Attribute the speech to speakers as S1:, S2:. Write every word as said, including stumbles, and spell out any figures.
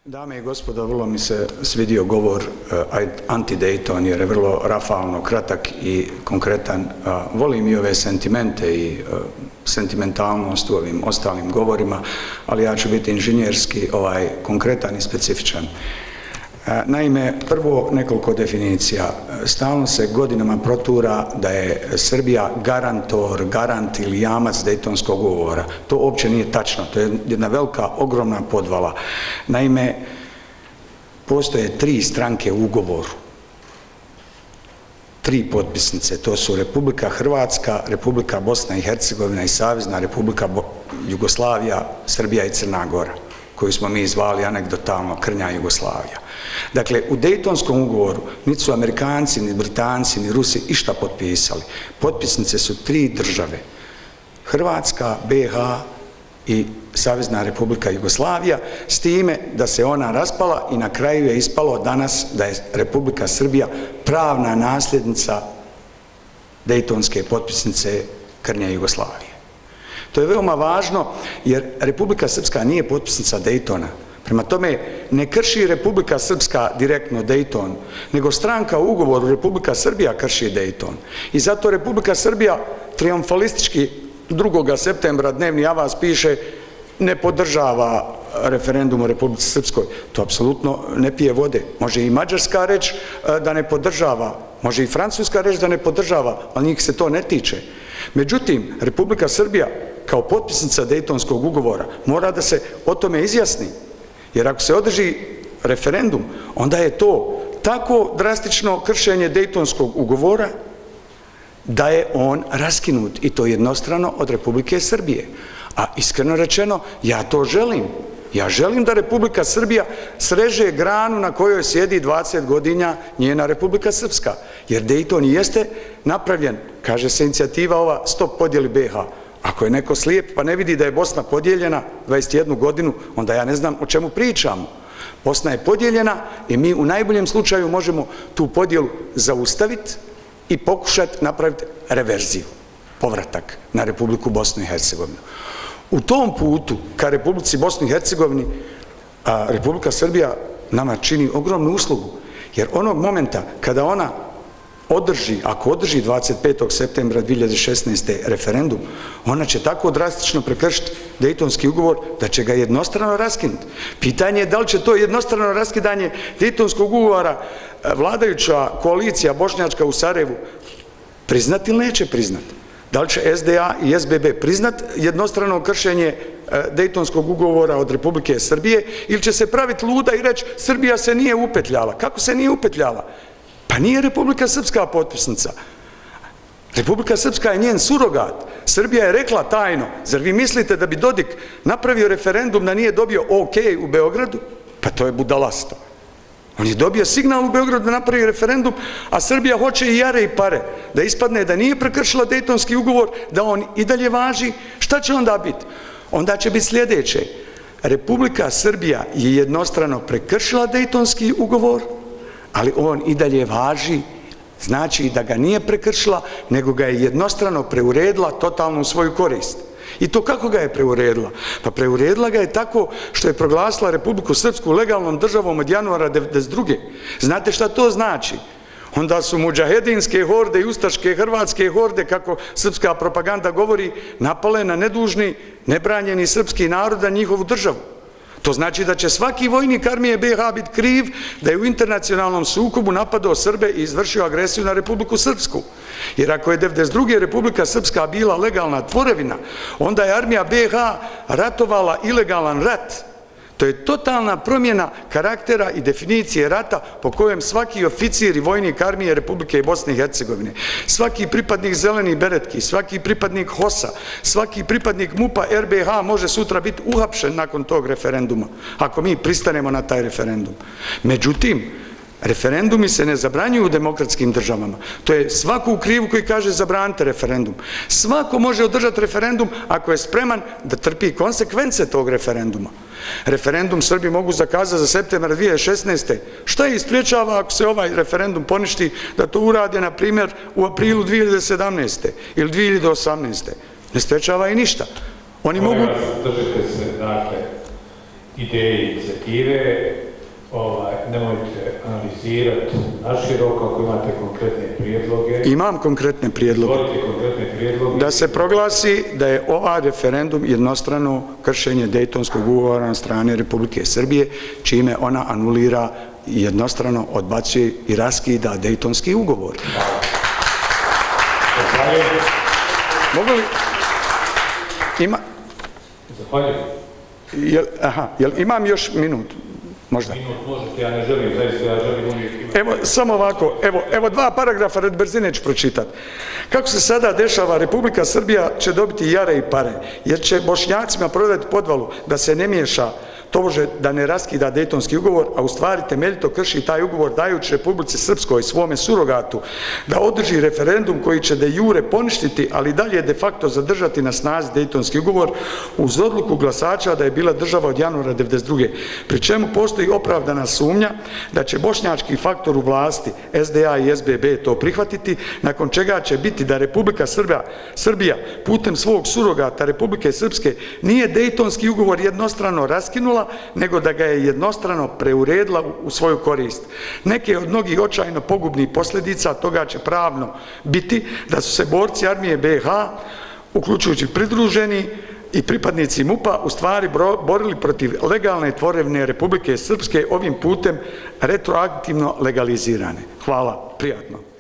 S1: Dame i gospodo, vrlo mi se svidio govor anti-Dayton jer je vrlo rafalno, kratak i konkretan. Volim i ove sentimente i sentimentalnost u ovim ostalim govorima, ali ja ću biti inženjerski ovaj, konkretan i specifičan. Naime, prvo nekoliko definicija. Stalno se godinama protura da je Srbija garantor, garant ili jamac Dejtonskog ugovora. To uopće nije tačno, to je jedna velika, ogromna podvala. Naime, postoje tri stranke u ugovoru, tri potpisnice, to su Republika Hrvatska, Republika Bosna i Hercegovina i Savezna Republika Jugoslavija, Srbija i Crna Gora, koju smo mi zvali anegdotalno Krnja Jugoslavija. Dakle, u Dejtonskom ugovoru niti su Amerikanci, ni Britanci, ni Rusi išta potpisali. Potpisnice su tri države, Hrvatska, be ha i Savezna Republika Jugoslavija, s time da se ona raspala i na kraju je ispalo danas da je Republika Srbija pravna nasljednica Dejtonske potpisnice Krnje Jugoslavije. To je veoma važno jer Republika Srpska nije potpisnica Dejtona. Prema tome, ne krši Republika Srpska direktno Dejton, nego stranka u ugovoru Republika Srbija krši Dejton. I zato Republika Srbija triumfalistički drugog septembra dnevni avans piše ne podržava referendum u Republici Srpskoj. To apsolutno ne pije vode. Može i Mađarska reći da ne podržava, može i Francuska reći da ne podržava, ali njih se to ne tiče. Međutim, Republika Srbija kao potpisnica Dejtonskog ugovora mora da se o tome izjasni. Jer ako se održi referendum, onda je to tako drastično kršenje Dejtonskog ugovora da je on raskinut i to jednostrano od Republike Srbije. A iskreno rečeno, ja to želim. Ja želim da Republika Srbija sreže granu na kojoj sjedi dvadeset godina njena Republika Srpska. Jer Dejton jeste napravljen, kaže se inicijativa ova Stop podjeli be ha. Ako je neko slijep pa ne vidi da je Bosna podijeljena dvadeset jednu godinu, onda ja ne znam o čemu pričamo. Bosna je podijeljena i mi u najboljem slučaju možemo tu podjelu zaustaviti i pokušati napraviti reverziju, povratak na Republiku Bosnu i Hercegovinu. U tom putu ka Republici Bosni i Hercegovini Republika Srbija nama čini ogromnu uslugu, jer onog momenta kada ona održi, ako održi dvadeset petog septembra dvije hiljade šesnaeste. referendum, ona će tako drastično prekršiti Dejtonski ugovor da će ga jednostrano raskinuti. Pitanje je da li će to jednostrano raskidanje Dejtonskog ugovora vladajuća koalicija bošnjačka u Sarajevu priznati ili neće priznati. Da li će es de a i es be be priznati jednostrano kršenje Dejtonskog ugovora od Republike Srbije ili će se praviti luda i reći Srbija se nije upetljala. Kako se nije upetljala? Pa nije Republika Srpska potpisnica. Republika Srpska je njen surogat. Srbija je rekla tajno, zar vi mislite da bi Dodik napravio referendum da nije dobio ok u Beogradu? Pa to je budalasto. On je dobio signal u Beogradu da napravi referendum, a Srbija hoće i jare i pare. Da ispadne da nije prekršila Dejtonski ugovor, da on i dalje važi. Šta će onda biti? Onda će biti sljedeće. Republika Srbija je jednostrano prekršila Dejtonski ugovor, ali on i dalje važi, znači da ga nije prekršila, nego ga je jednostrano preuredila totalno u svoju korist. I to kako ga je preuredila? Pa preuredila ga je tako što je proglasila Republiku Srpsku legalnom državom od januara devedeset druge. Znate šta to znači? Onda su mudžahedinske horde i ustaške hrvatske horde, kako srpska propaganda govori, napale na nedužni, nebranjeni srpski narod, na njihovu državu. To znači da će svaki vojnik armije be ha biti kriv da je u internacionalnom sukobu napadao Srbe i izvršio agresiju na Republiku Srpsku. Jer ako je devedeset druge. Republika Srpska bila legalna tvorevina, onda je armija be ha ratovala ilegalan rat. To je totalna promjena karaktera i definicije rata po kojem svaki oficir i vojnik armije Republike Bosne i Hercegovine, svaki pripadnik zelenih beretki, svaki pripadnik hosa, svaki pripadnik mupa er be ha može sutra biti uhapšen nakon tog referenduma, ako mi pristanemo na taj referendum. Međutim, referendumi se ne zabranjuju u demokratskim državama. To je svako u krivu koji kaže zabranite referendum. Svako može održati referendum ako je spreman da trpi konsekvence tog referenduma. Referendum Srbi mogu zakazati za septembar dvije hiljade šesnaeste. Šta je ispriječava ako se ovaj referendum poništi da to urade, na primjer, u aprilu dvije hiljade sedamnaeste. ili dvije hiljade osamnaeste. Ne sprečava i ništa. Oni mogu...
S2: Držite se, dakle, ideje i inicijative, nemojte analizirati naširoko, ako imate konkretne prijedloge.
S1: Imam konkretne prijedloge. Da se proglasi da je ovaj referendum jednostrano kršenje Dejtonskog ugovora na strane Republike Srbije, čime ona anulira i jednostrano odbacuje i raskida Dejtonski ugovor.
S2: Zahvaljujem.
S1: Mogu li? Ima...
S2: Zahvaljujem.
S1: Aha, jel imam još minut? Možda.
S2: Minut možete, ja ne želim, zaista ja želim uvijek imati.
S1: Evo, samo ovako, evo, evo dva paragrafa red brzine ću pročitati. Kako se sada dešava, Republika Srbija će dobiti jare i pare, jer će Bošnjacima prodati podvalu da se ne miješa, tobože da ne raskida Dejtonski ugovor, a u stvari temeljito krši taj ugovor dajući Republici Srpskoj svome surogatu da održi referendum koji će de jure poništiti, ali dalje de facto zadržati na snazi Dejtonski ugovor uz odluku glasača da je bila država od januara devedeset druge. Pri čemu postoji opravdana sumnja da će bošnjački faktor u vlasti S D A i S B B to prihvatiti, nakon čega će biti da Republika Srbija, Srbija putem svog surogata Republike Srpske nije Dejtonski ugovor jednostrano raskinula, nego da ga je jednostrano preuredila u svoju korist. Neke od mnogih očajno pogubnih posljedica toga će pravno biti da su se borci armije B iH, uključujući pridruženi i pripadnici MUP-a, u stvari borili protiv legalne tvorevine Republike Srpske, ovim putem retroaktivno legalizirane. Hvala, prijatno.